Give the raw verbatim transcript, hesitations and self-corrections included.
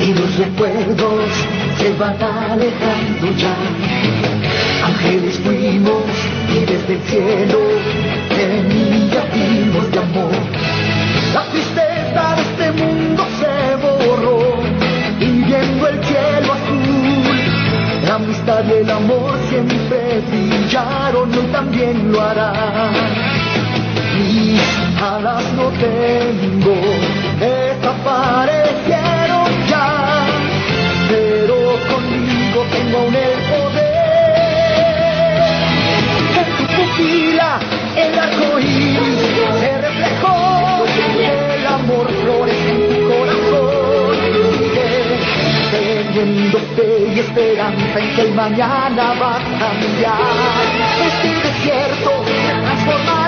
y los recuerdos se van alejando ya. Ángeles fuimos y desde el cielo semilla dimos de amor. La tristeza de este mundo se borró y viendo el cielo azul, la amistad y el amor siempre brillaron y hoy también lo harán. Mis alas no tengo, desaparecieron ya, pero conmigo tengo aún el poder. En tu pupila el arco iris se reflejó, el amor florece en tu corazón. Sigue teniendo fe y esperanza en que el mañana va a cambiar. Este desierto se transforma